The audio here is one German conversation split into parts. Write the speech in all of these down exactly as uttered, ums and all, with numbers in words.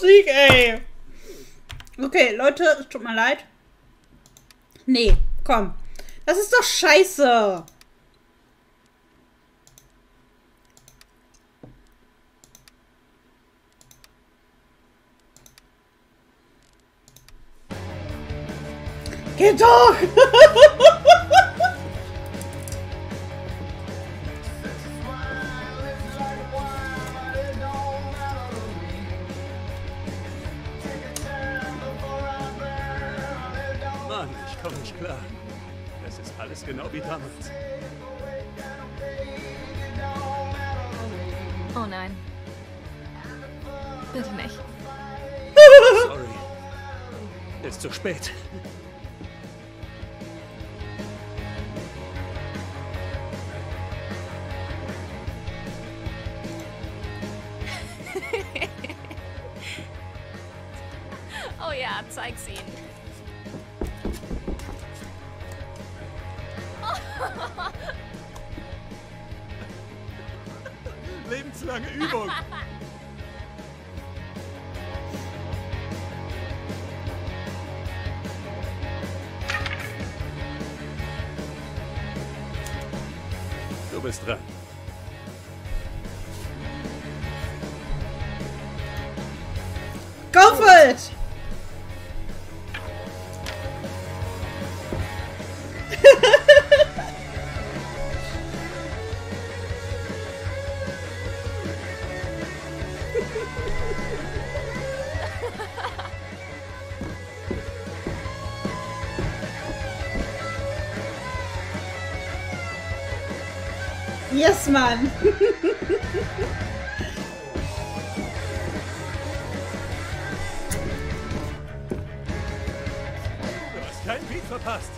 Musik, ey. Okay, Leute, es tut mir leid. Nee, komm. Das ist doch scheiße. Geht doch! Mann, ich komme nicht klar. Es ist alles genau wie damals. Oh nein. Bitte nicht. Sorry. Ist zu spät. Oh ja, zeig's ihnen. Lebenslange Übung. Du bist dran. Go for it! Yes, Mann! Du hast kein Beat verpasst.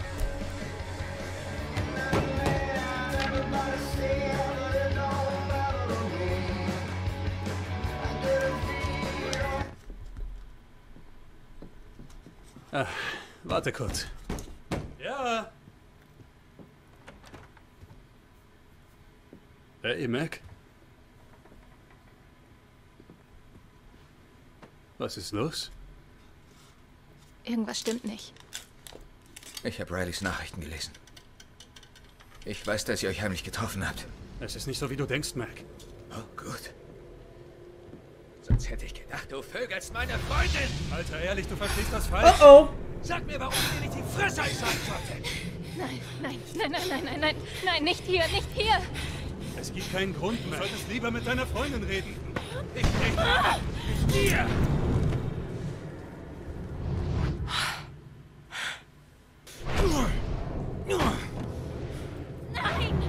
Ah, warte kurz. Ja. Hey, Mac? Was ist los? Irgendwas stimmt nicht. Ich habe Rileys Nachrichten gelesen. Ich weiß, dass ihr euch heimlich getroffen habt. Es ist nicht so, wie du denkst, Mac. Oh, gut. Sonst hätte ich gedacht, du vögelst meine Freundin! Alter, ehrlich, du verstehst das falsch. Oh oh! Sag mir, warum ich dir nicht die Fresse einschlagen sollte! Nein, nein, nein, nein, nein, nein, nein, nein, nicht hier, nicht hier. Es gibt keinen Grund, Mac. Du solltest lieber mit deiner Freundin reden. Ich rede mit dir! Nein!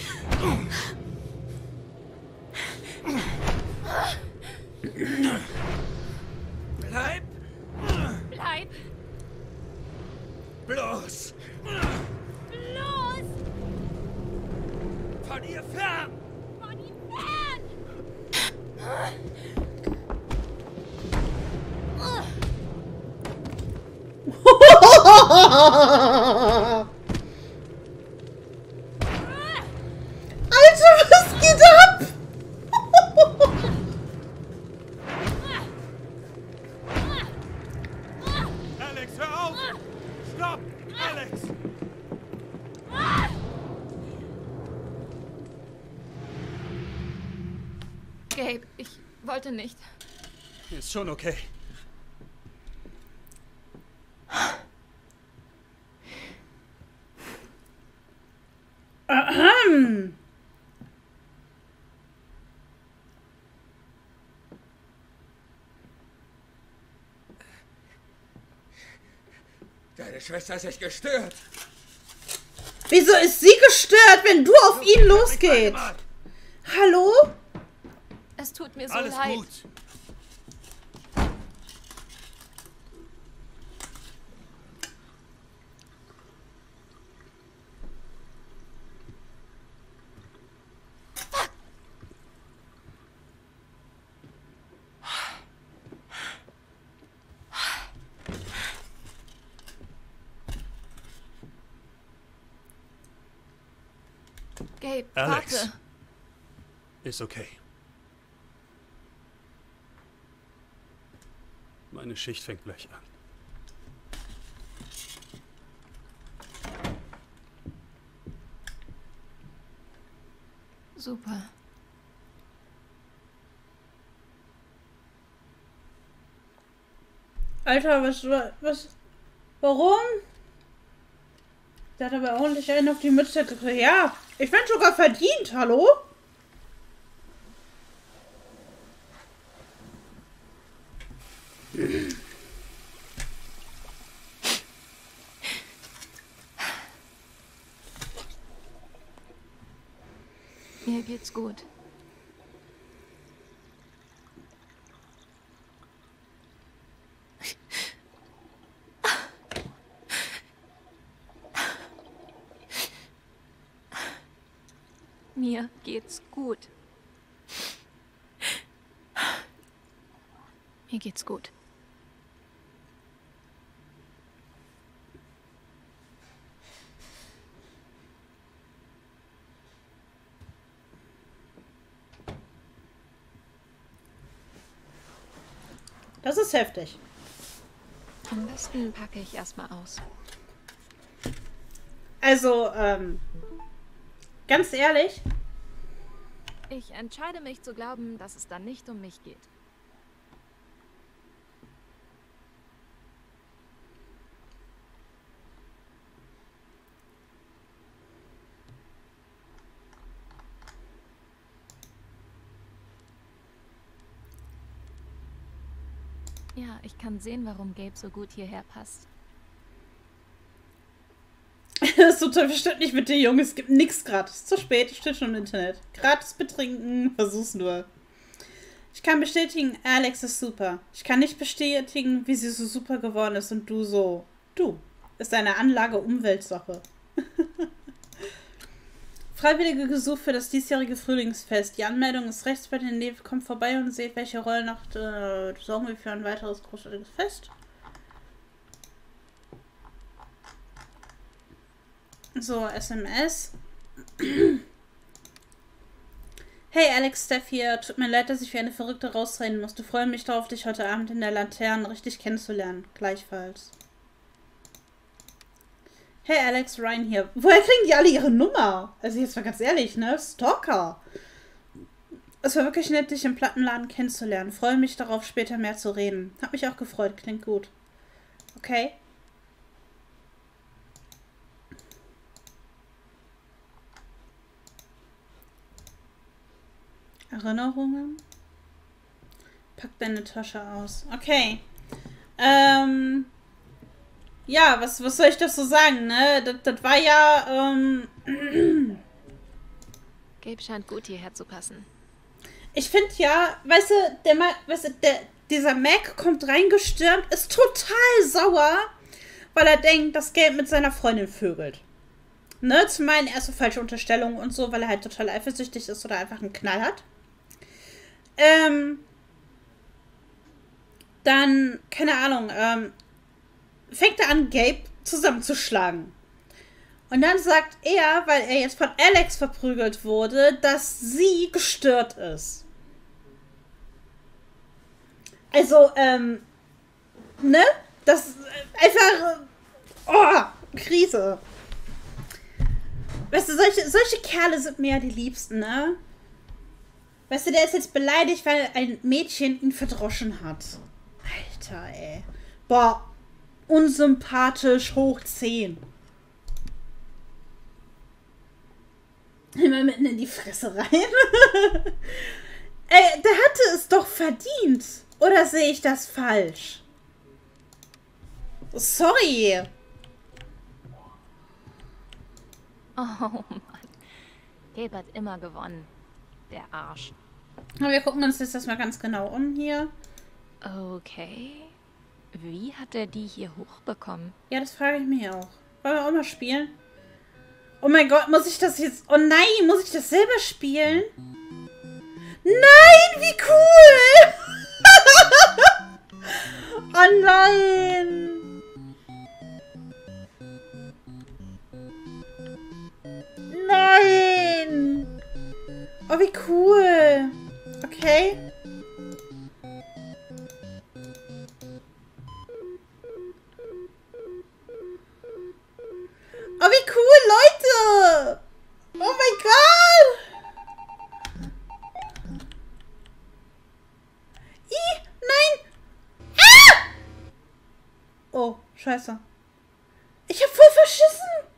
Bleib Bleib bloß los von ihr fern! von ihm fern! Alter, was geht ab? Alex, hör auf! Stopp! Alex! Gabe, ich wollte nicht. Ist schon okay. Ahem. Deine Schwester ist sich gestört! Wieso ist sie gestört, wenn du auf ihn losgehst? Hallo? Es tut mir so Alles leid. gut. Gabe, Alex. warte. Ist okay. Meine Schicht fängt gleich an. Super. Alter, was, was, warum? Der hat aber ordentlich einen auf die Mütze gekriegt. Ja, ich bin sogar verdient, hallo? Mir geht's gut. Mir geht's gut. Mir geht's gut. Das ist heftig. Am besten packe ich erstmal aus. Also, ähm, ganz ehrlich, Ich entscheide mich zu glauben, dass es dann nicht um mich geht. Ja, ich kann sehen, warum Gabe so gut hierher passt. das ist total verständlich mit dir, Junge. Es gibt nichts gratis. Zu spät, steht schon im Internet. Gratis betrinken, versuch's nur. Ich kann bestätigen, Alex ist super. Ich kann nicht bestätigen, wie sie so super geworden ist und du so. Du. Ist eine Anlage Umweltsache. Freiwillige gesucht für das diesjährige Frühlingsfest. Die Anmeldung ist rechts bei den Neven. Kommt vorbei und seht, welche Rollnacht äh, sorgen wir für ein weiteres großartiges Fest. So, S M S. Hey Alex, Steph hier. Tut mir leid, dass ich wie eine Verrückte rausrennen musste. Freue mich darauf, dich heute Abend in der Laterne richtig kennenzulernen. Gleichfalls. Hey Alex, Ryan hier. Woher kriegen die alle ihre Nummer? Also jetzt mal ganz ehrlich, ne? Stalker. Es war wirklich nett, dich im Plattenladen kennenzulernen. Freue mich darauf, später mehr zu reden. Hab mich auch gefreut. Klingt gut. Okay. Erinnerungen? Pack deine Tasche aus. Okay. Ähm... Ja, was, was soll ich dazu sagen, ne? Das, das war ja, ähm... Gabe scheint gut hierher zu passen. Ich finde ja, weißt du, der, Ma weißt du, der, dieser Mac kommt reingestürmt, ist total sauer, weil er denkt, dass Gabe mit seiner Freundin vögelt. Ne? Zum einen erste falsche Unterstellung und so, weil er halt total eifersüchtig ist oder einfach einen Knall hat. Ähm... Dann, keine Ahnung, ähm... fängt er an, Gabe zusammenzuschlagen. Und dann sagt er, weil er jetzt von Alex verprügelt wurde, dass sie gestört ist. Also, ähm, ne? Das ist einfach, oh, Krise. Weißt du, solche, solche Kerle sind mir ja die Liebsten, ne? Weißt du, der ist jetzt beleidigt, weil ein Mädchen ihn verdroschen hat. Alter, ey. Boah. Unsympathisch hoch zehn. Immer mitten in die Fresse rein. Ey, der hatte es doch verdient. Oder sehe ich das falsch? Sorry. Oh Mann. Gabe hat immer gewonnen. Der Arsch. Aber wir gucken uns jetzt das mal ganz genau um hier. Okay. Wie hat er die hier hochbekommen? Ja, das frage ich mich auch. Wollen wir auch mal spielen? Oh mein Gott, muss ich das jetzt... Oh nein, muss ich das selber spielen? Nein, wie cool! Oh nein! Nein! Oh, wie cool! Okay. Scheiße. Ich hab voll verschissen.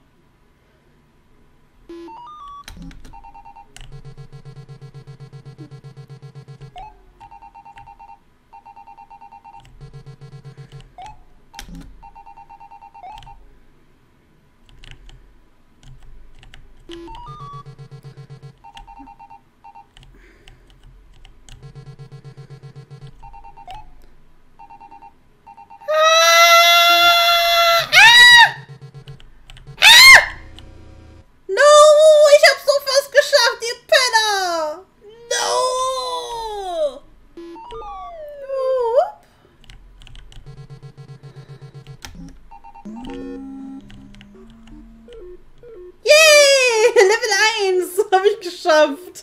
Geschafft.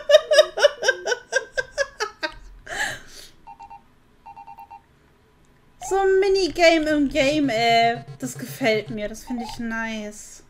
So ein Minigame im Game, ey. Das gefällt mir. Das finde ich nice.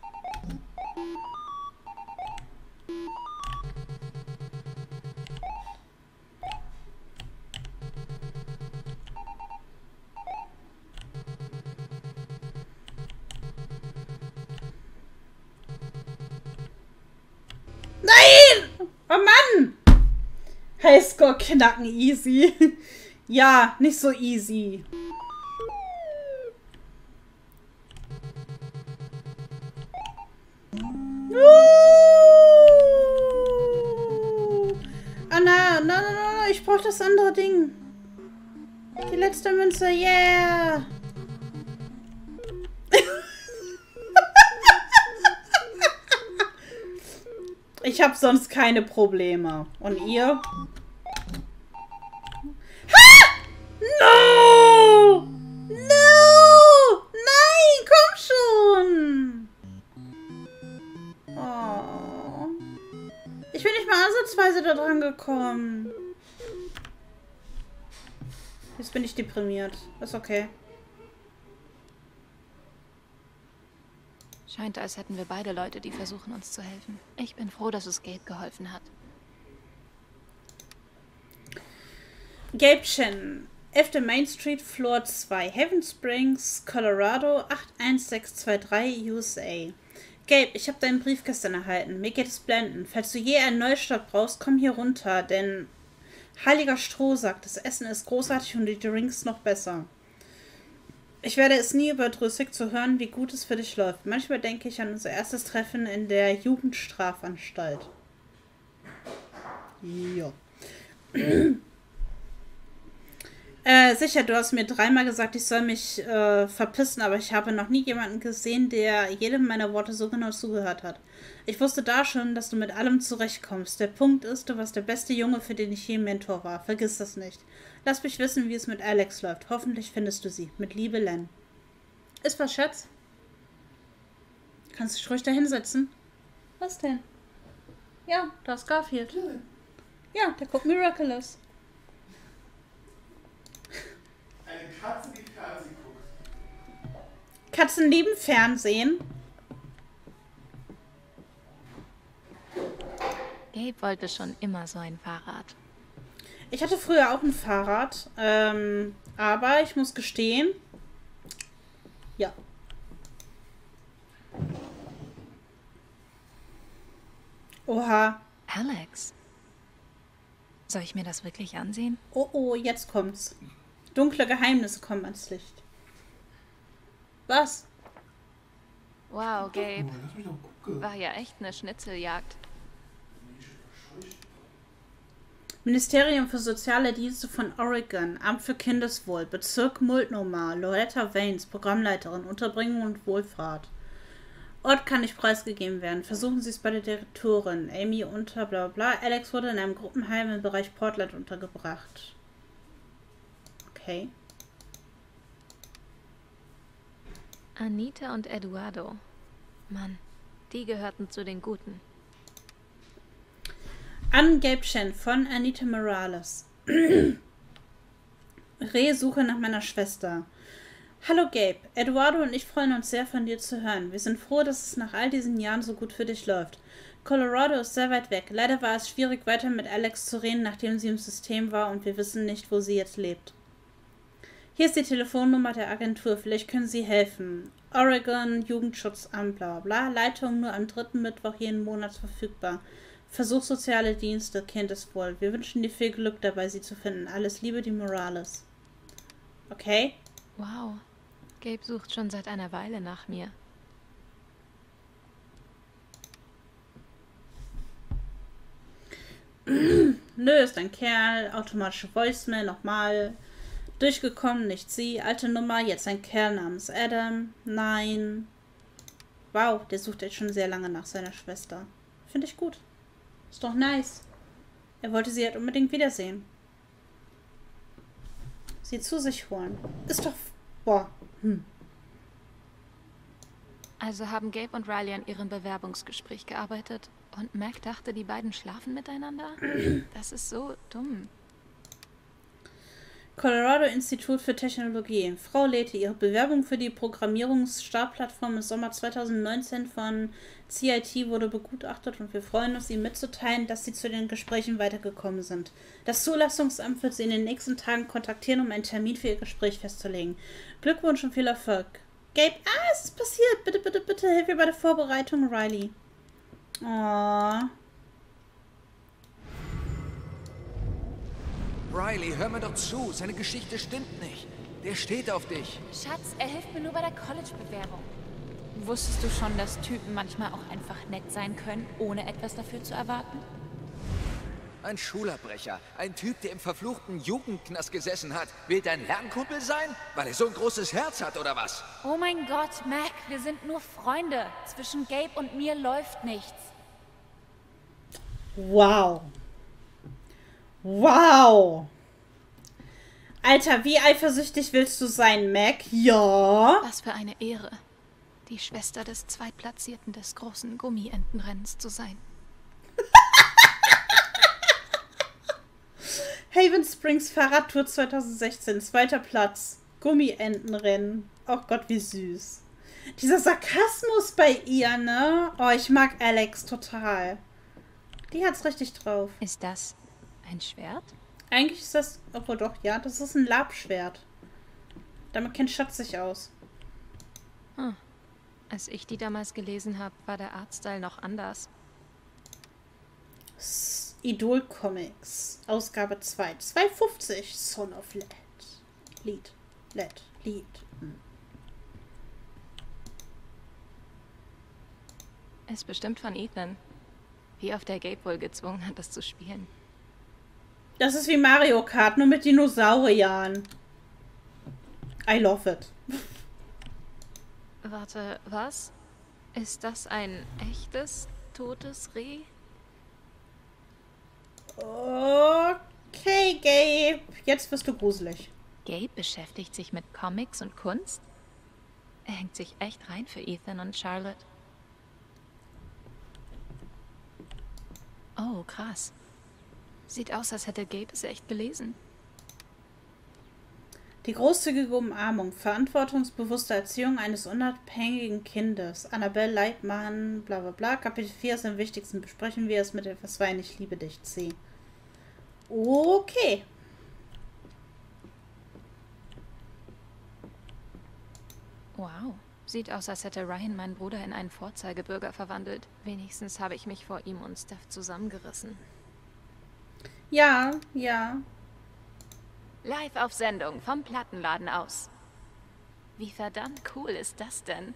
Nein! Oh Mann! Highscore knacken easy. Ja, nicht so easy. Ah, na, na, na, na, ich brauche das andere Ding. Die letzte Münze, yeah! Ich habe sonst keine Probleme. Und ihr? Ha! No! No! Nein, komm schon! Oh. Ich bin nicht mal ansatzweise da dran gekommen. Jetzt bin ich deprimiert. Ist okay. Scheint, als hätten wir beide Leute, die versuchen, uns zu helfen. Ich bin froh, dass es Gabe geholfen hat. Gabe Chen. elfte Main Street, Floor zwei. Haven Springs, Colorado, acht eins sechs zwei drei, U S A. Gabe, ich habe deinen Brief gestern erhalten. Mir geht es blendend. Falls du je einen Neustart brauchst, komm hier runter, denn Heiliger Stroh sagt, das Essen ist großartig und die Drinks noch besser. Ich werde es nie überdrüssig zu hören, wie gut es für dich läuft. Manchmal denke ich an unser erstes Treffen in der Jugendstrafanstalt. Ja. äh, sicher, du hast mir dreimal gesagt, ich soll mich äh, verpissen, aber ich habe noch nie jemanden gesehen, der jedem meiner Worte so genau zugehört hat. Ich wusste da schon, dass du mit allem zurechtkommst. Der Punkt ist, du warst der beste Junge, für den ich je Mentor war. Vergiss das nicht. Lass mich wissen, wie es mit Alex läuft. Hoffentlich findest du sie. Mit Liebe, Len. Ist was, Schatz? Kannst du dich ruhig da hinsetzen? Was denn? Ja, da ist Garfield. Ja, der guckt Miraculous. Eine Katze, die Fernsehen guckt. Katzen lieben Fernsehen. Gabe wollte schon immer so ein Fahrrad. Ich hatte früher auch ein Fahrrad, ähm, aber ich muss gestehen, ja. Oha. Alex. Soll ich mir das wirklich ansehen? Oh, oh, jetzt kommt's. Dunkle Geheimnisse kommen ans Licht. Was? Wow, Gabe. Oh, lass mich doch gucken. War ja echt eine Schnitzeljagd. Ministerium für Soziale Dienste von Oregon, Amt für Kindeswohl, Bezirk Multnomah, Loretta Vanes, Programmleiterin, Unterbringung und Wohlfahrt. Ort kann nicht preisgegeben werden. Versuchen Sie es bei der Direktorin. Amy unter bla bla bla. Alex wurde in einem Gruppenheim im Bereich Portland untergebracht. Okay. Anita und Eduardo. Mann, die gehörten zu den Guten. An Gabe Chen von Anita Morales. Reh-Suche nach meiner Schwester. Hallo Gabe, Eduardo und ich freuen uns sehr von dir zu hören. Wir sind froh, dass es nach all diesen Jahren so gut für dich läuft. Colorado ist sehr weit weg. Leider war es schwierig, weiter mit Alex zu reden, nachdem sie im System war und wir wissen nicht, wo sie jetzt lebt. Hier ist die Telefonnummer der Agentur. Vielleicht können Sie helfen. Oregon, Jugendschutzamt, bla bla bla. Leitung nur am dritten Mittwoch jeden Monat verfügbar. Versuch soziale Dienste, Kindeswohl. Wir wünschen dir viel Glück dabei, sie zu finden. Alles Liebe, die Morales. Okay. Wow. Gabe sucht schon seit einer Weile nach mir. Nö, ist ein Kerl. Automatische Voicemail, nochmal. Durchgekommen, nicht sie. Alte Nummer, jetzt ein Kerl namens Adam. Nein. Wow, der sucht jetzt schon sehr lange nach seiner Schwester. Finde ich gut. Ist doch nice. Er wollte sie halt unbedingt wiedersehen. Sie zu sich holen. Ist doch... Boah. Hm. Also haben Gabe und Riley an ihrem Bewerbungsgespräch gearbeitet und Mac dachte, die beiden schlafen miteinander? Das ist so dumm. Colorado Institut für Technologie. Frau Lethe, ihre Bewerbung für die Programmierungsstartplattform im Sommer zweitausendneunzehn von C I T wurde begutachtet und wir freuen uns, Ihnen mitzuteilen, dass Sie zu den Gesprächen weitergekommen sind. Das Zulassungsamt wird Sie in den nächsten Tagen kontaktieren, um einen Termin für Ihr Gespräch festzulegen. Glückwunsch und viel Erfolg. Gabe, ah, es ist passiert. Bitte, bitte, bitte, hilf mir bei der Vorbereitung, Riley. Oh. Riley, hör mir doch zu. Seine Geschichte stimmt nicht. Der steht auf dich. Schatz, er hilft mir nur bei der College-Bewerbung. Wusstest du schon, dass Typen manchmal auch einfach nett sein können, ohne etwas dafür zu erwarten? Ein Schulabbrecher. Ein Typ, der im verfluchten Jugendknast gesessen hat. Will dein Lernkumpel sein? Weil er so ein großes Herz hat, oder was? Oh mein Gott, Mac, wir sind nur Freunde. Zwischen Gabe und mir läuft nichts. Wow. Wow. Alter, wie eifersüchtig willst du sein, Mac? Ja. Was für eine Ehre, die Schwester des Zweitplatzierten des großen Gummientenrennens zu sein. Haven Springs Fahrradtour zweitausendsechzehn, zweiter Platz. Gummientenrennen. Oh Gott, wie süß. Dieser Sarkasmus bei ihr, ne? Oh, ich mag Alex total. Die hat's richtig drauf. Ist das ein Schwert? Eigentlich ist das, obwohl doch, ja, das ist ein Labschwert. Damit kennt Schatz sich aus. Hm. Als ich die damals gelesen habe, war der Artstyle noch anders. Idol Comics, Ausgabe zwei, zweihundertfünfzig, Son of Led. Lied, Led, Lied. Hm. Ist bestimmt von Ethan. Wie oft der Gabe wohl gezwungen hat, das zu spielen. Das ist wie Mario Kart, nur mit Dinosauriern. I love it. Warte, was? Ist das ein echtes, totes Reh? Okay, Gabe. Jetzt wirst du gruselig. Gabe beschäftigt sich mit Comics und Kunst? Er hängt sich echt rein für Ethan und Charlotte. Oh, krass. Sieht aus, als hätte Gabe es echt gelesen. Die großzügige Umarmung, verantwortungsbewusste Erziehung eines unabhängigen Kindes. Annabelle Leitmann, bla bla bla. Kapitel vier ist am wichtigsten. Besprechen wir es mit etwas Wein. Ich liebe dich, C. Okay. Wow. Sieht aus, als hätte Ryan meinen Bruder in einen Vorzeigebürger verwandelt. Wenigstens habe ich mich vor ihm und Steph zusammengerissen. Ja, ja. Live auf Sendung vom Plattenladen aus. Wie verdammt cool ist das denn?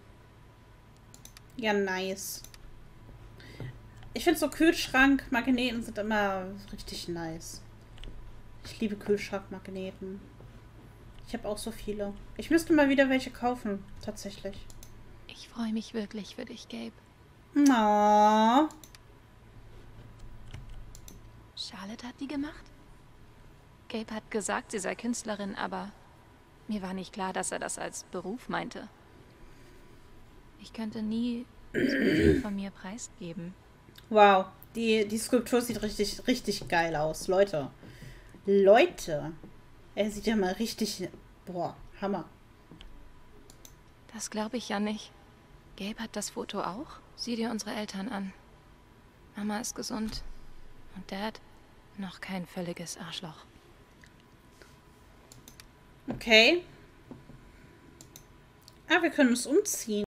Ja, nice. Ich finde so Kühlschrankmagneten sind immer richtig nice. Ich liebe Kühlschrankmagneten. Ich habe auch so viele. Ich müsste mal wieder welche kaufen, tatsächlich. Ich freue mich wirklich für dich, Gabe. Oh. Charlotte hat die gemacht? Gabe hat gesagt, sie sei Künstlerin, aber mir war nicht klar, dass er das als Beruf meinte. Ich könnte nie so viel von mir preisgeben. Wow, die, die Skulptur sieht richtig, richtig geil aus. Leute. Leute. Er sieht ja mal richtig... Boah, Hammer. Das glaube ich ja nicht. Gabe hat das Foto auch? Sieh dir unsere Eltern an. Mama ist gesund. Und Dad noch kein völliges Arschloch. Okay. Ah, wir können uns umziehen.